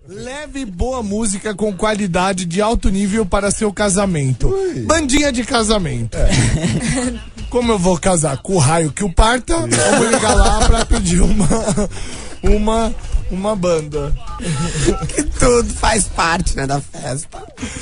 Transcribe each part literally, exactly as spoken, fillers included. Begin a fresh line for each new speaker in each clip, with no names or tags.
Leve boa música com qualidade de alto nível para seu casamento. Ui. Bandinha de casamento. É. Como eu vou casar com o raio que o parta, eu vou ligar lá pra pedir uma, uma, uma banda.
Que tudo faz parte, né, da festa.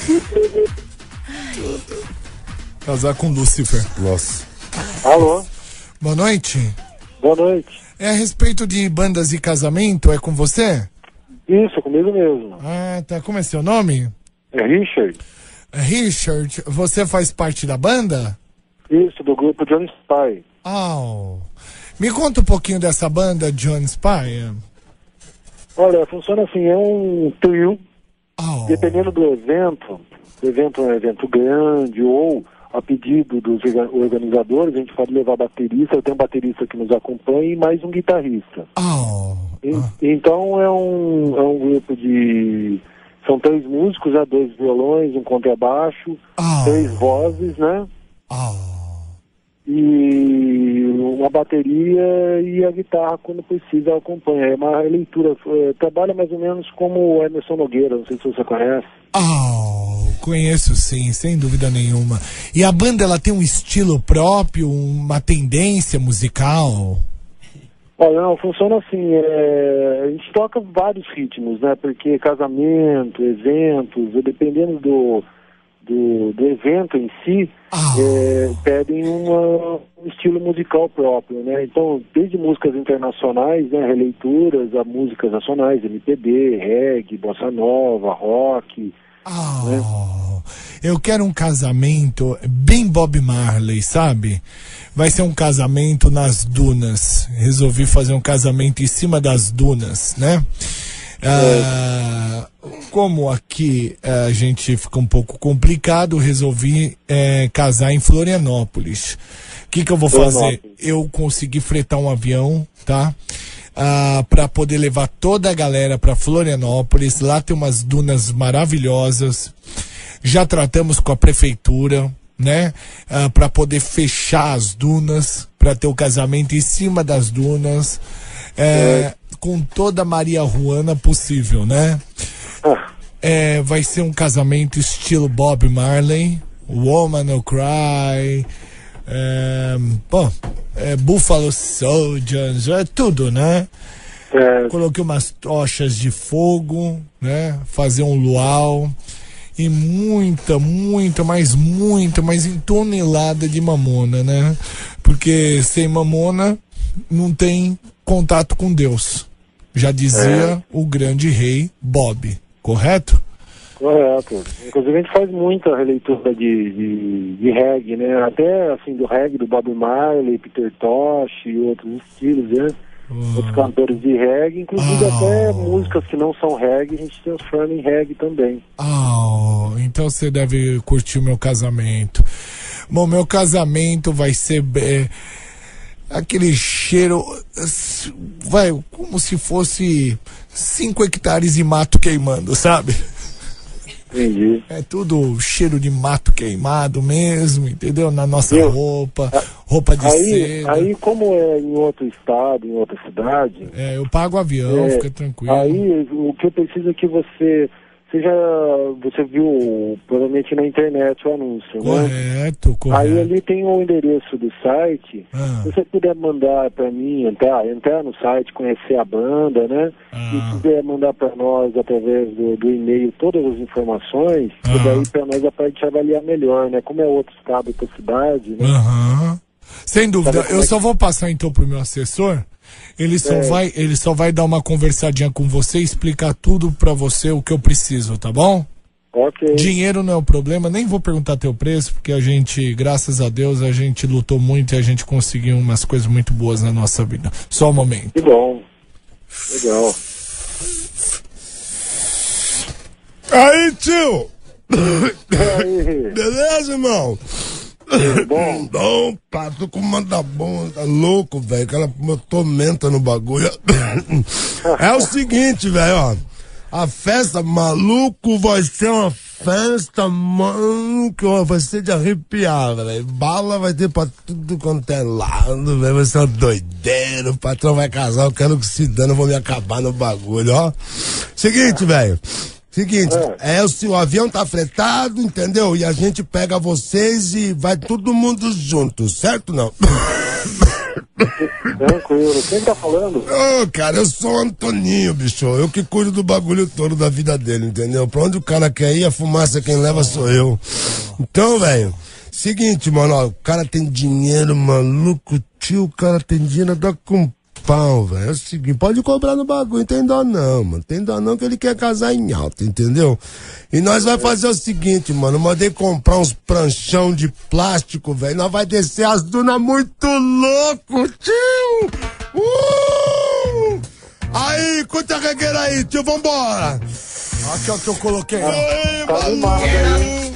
Tudo. Casar com Lúcifer.
Nossa.
Alô?
Boa noite.
Boa noite.
É a respeito de bandas e casamento, é com você?
Isso, comigo mesmo.
Ah, tá. Como é seu nome?
É Richard.
Richard, você faz parte da banda?
Isso, do grupo John Spy.
Oh. Me conta um pouquinho dessa banda, John Spy.
Olha, funciona assim, é um trio.
Oh.
Dependendo do evento, o evento é um evento grande ou a pedido dos organizadores, a gente pode levar baterista, eu tenho um baterista que nos acompanha e mais um guitarrista.
Oh.
E, então é um, é um grupo de... São três músicos, né? Dois violões, um contrabaixo,
oh.
três vozes, né?
Oh.
E uma bateria e a guitarra quando precisa acompanha. É uma leitura, é, trabalha mais ou menos como o Emerson Nogueira, não sei se você conhece.
Oh, conheço sim, sem dúvida nenhuma. E a banda, ela tem um estilo próprio, uma tendência musical?
Olha, não, funciona assim, é, a gente toca vários ritmos, né, porque casamento, eventos, dependendo do, do, do evento em si, oh. é, pedem uma, um estilo musical próprio, né, então, desde músicas internacionais, né, releituras a músicas nacionais, M P B, reggae, bossa nova, rock...
Oh, né? Eu quero um casamento bem Bob Marley, sabe? Vai ser um casamento nas dunas. Resolvi fazer um casamento em cima das dunas, né? É. Ah, como aqui a gente fica um pouco complicado, resolvi é, casar em Florianópolis. O que que eu vou fazer? Eu consegui fretar um avião, tá? Ah, para poder levar toda a galera para Florianópolis. Lá tem umas dunas maravilhosas. Já tratamos com a prefeitura, né? Ah, para poder fechar as dunas, para ter o casamento em cima das dunas, é, é. com toda a Maria Ruana possível, né? Ah. É, vai ser um casamento estilo Bob Marley, Woman No Cry. É, bom, é, Buffalo Soldiers, é tudo, né? É. Coloquei umas tochas de fogo, né? Fazer um luau e muita, muita, mas muita, mas em tonelada de mamona, né? Porque sem mamona não tem contato com Deus. Já dizia é. o grande rei Bob, correto?
Correto. Inclusive a gente faz muita releitura de, de, de reggae, né? Até assim do reggae do Bob Marley, Peter Tosh e outros estilos, né? Oh. Outros cantores de reggae, inclusive oh. até músicas que não são reggae, a gente transforma em reggae também.
Oh, então você deve curtir o meu casamento. Bom, meu casamento vai ser é, aquele cheiro, vai, como se fosse cinco hectares de mato queimando, sabe?
Entendi.
É tudo cheiro de mato queimado mesmo, entendeu? Na nossa Eu, roupa, roupa de
aí,
seda.
Aí, como é em outro estado, em outra cidade...
É, eu pago o avião,
é,
fica tranquilo.
Aí, o que eu preciso é que você... Você já... Você viu, provavelmente, na internet o anúncio,
correto,
né?
Correto,
Aí ali tem o endereço do site. Ah. Se você puder mandar para mim, entrar, entrar no site, conhecer a banda, né? Ah. E puder mandar para nós, através do, do e-mail, todas as informações, ah. que daí para nós a parte avaliar melhor, né? Como é outro estado, outra cidade, né?
Aham. Sem dúvida. Eu só vou passar, então, pro meu assessor. Ele só, é. vai, ele só vai dar uma conversadinha com você e explicar tudo pra você o que eu preciso, tá bom?
Ok.
Dinheiro não é o problema, nem vou perguntar teu preço, porque a gente, graças a Deus, a gente lutou muito e a gente conseguiu umas coisas muito boas na nossa vida. Só um momento.
Que bom. Legal.
Aí, tio!
Aí.
Beleza, irmão?
Bom,
bom, pá, tô com uma da bom, tá louco, velho. Aquela me tormenta no bagulho. É o seguinte, velho, ó. A festa, maluco, vai ser uma festa, mano, que ó, vai ser de arrepiar, velho. Bala vai ter pra tudo quanto é lado, velho. Vai ser uma doideira. O patrão vai casar, eu quero que se dane, eu vou me acabar no bagulho, ó. Seguinte, velho. Seguinte, é, o, o avião tá fretado, entendeu? E a gente pega vocês e vai todo mundo junto, certo ou não?
Tranquilo. Quem tá falando?
Ô, oh, cara, eu sou o Antoninho, bicho. Eu que cuido do bagulho todo da vida dele, entendeu? Pra onde o cara quer ir, a fumaça quem leva sou eu. Então, velho, seguinte, mano, ó, o cara tem dinheiro, maluco, tio, o cara tem dinheiro, dá com pau, velho. É o seguinte, pode cobrar no bagulho, não tem dó não, mano. Tem dó não que ele quer casar em alta, entendeu? E nós vai fazer o seguinte, mano, mandei comprar uns pranchão de plástico, velho. Nós vai descer as dunas muito louco, tio! Uh! Aí, curta a regueira aí, tio, vambora!
Aqui é o que eu coloquei.
Aí,
Tá animado aí.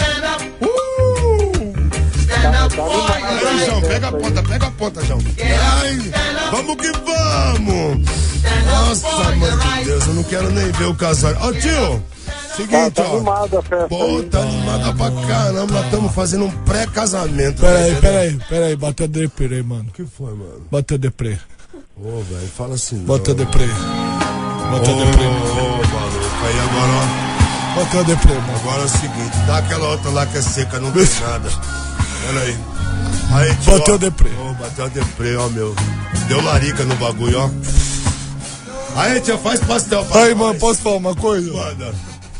Tá, tá aí, João, pega a ponta, pega a ponta, João. Ai, vamos que vamos! Nossa, mano de Deus, eu não quero nem ver o casal. Ó, tio, seguinte,
tá, tá
ó.
animada a festa.
Pô, tá animada pra caramba, nós estamos fazendo um pré-casamento.
Peraí, peraí, peraí, bateu a deprê, mano.
O que foi, mano?
Bateu a deprê.
Ô, velho, fala assim, não.
Bateu a deprê. Bateu a deprê.
Ô, maluco, aí agora, ó.
Bateu a deprê, mano.
Agora é o seguinte, dá aquela outra lá que é seca, não tem nada. Pera aí. Aí, tio,
Bateu
ó.
a deprê.
Ô, bateu a deprê, ó, meu. Deu larica no bagulho, ó. Aí, tia, faz pastel pra
Aí,
nós.
mano, posso falar uma coisa?
Manda.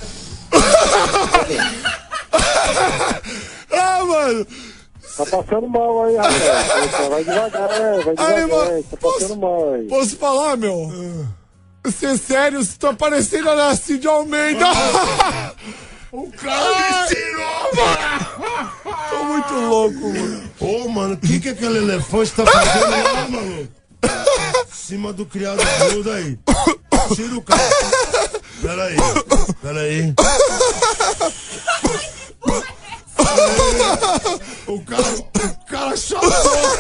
Ah, mano.
Tá passando mal aí, rapaz. Vai devagar, vai devagar.
Aí, mano,
Tá passando mal aí.
Posso falar, meu? Você é sério, você tá parecendo a Nasci de Almeida.
O cara me tirou, mano.
Tô muito louco, mano.
Ô, mano, o que que aquele elefante tá fazendo lá, mano? Em cima do criado mudo aí. Tira o cara. Pera aí, pera aí. O cara, o cara chapou.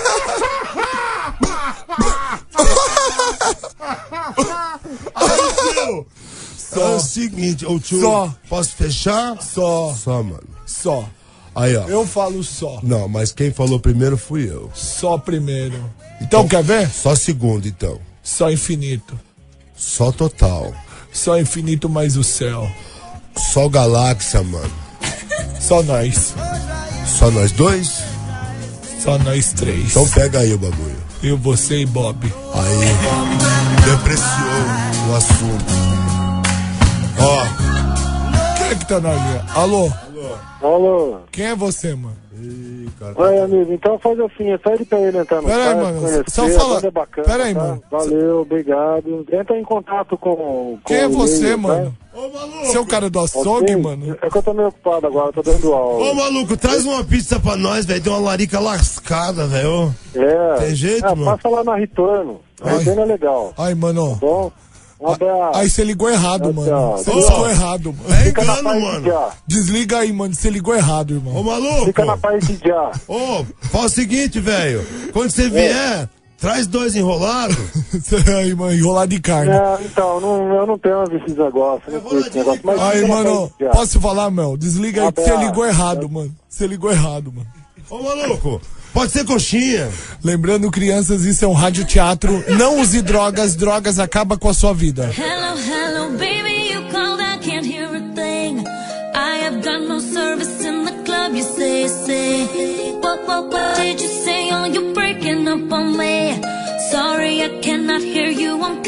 Aí, tio.
Só.
É o seguinte, ô tio,
Só.
posso fechar?
Só,
Só, mano.
só.
Aí, ó.
Eu falo só.
Não, mas quem falou primeiro fui eu.
Só primeiro. Então, quer ver?
Só segundo, então.
Só infinito.
Só total.
Só infinito mais o céu.
Só galáxia, mano.
Só nós.
Só nós dois?
Só nós três.
Então pega aí o bagulho.
Eu, você e Bob.
Aí, depreciou o assunto. Ó.
Quem é que tá na linha? Alô?
Alô?
Quem é você, mano?
Ih, cara.
Oi, amigo, então faz assim, pede pra ele entrar no
Pera aí,
site,
mano,
conhecer,
só fala-
é bacana,
pera aí,
tá?
mano.
Valeu, obrigado. Entra em contato com, com
Quem é
o
você,
e-mail,
mano?
Ô, maluco.
Você é o cara do
tá?
açougue,
Ok?
mano?
É que eu tô meio ocupado agora, tô dando aula.
Ô, maluco, traz uma pizza pra nós, velho. Tem uma larica lascada, velho.
É.
Tem jeito,
é,
mano?
passa lá na Retorno. A
Ai.
Retorno é legal.
Ai, mano.
Bom, um abraço.
Aí você ligou errado,
Tchau,
mano.
tchau.
Você
Ô.
ligou errado, mano.
É
Fica na
engano,
paz de
mano.
já.
Desliga aí, mano. Você ligou errado,
Ô,
irmão.
maluco.
Fica na paz de já.
Ô, fala o seguinte, velho. Quando você vier, traz dois enrolados.
aí, mano, enrolado de carne.
É, então, não, eu não tenho esses negócios, não curto esse negócio. Mas
Aí,
fica na
mano,
paz de já.
posso falar, meu? Desliga aí que você
Abraço.
ligou errado, mano. Você ligou errado, mano.
Ô, maluco, pode ser coxinha.
Lembrando, crianças, isso é um radioteatro. Não use drogas, drogas acabam com a sua vida.
Hello, hello, baby, you called, I can't hear a thing. I have got no service in the club, you say, say. What, what, what did you say? Oh, you're breaking up on me. Sorry, I cannot hear you, I'm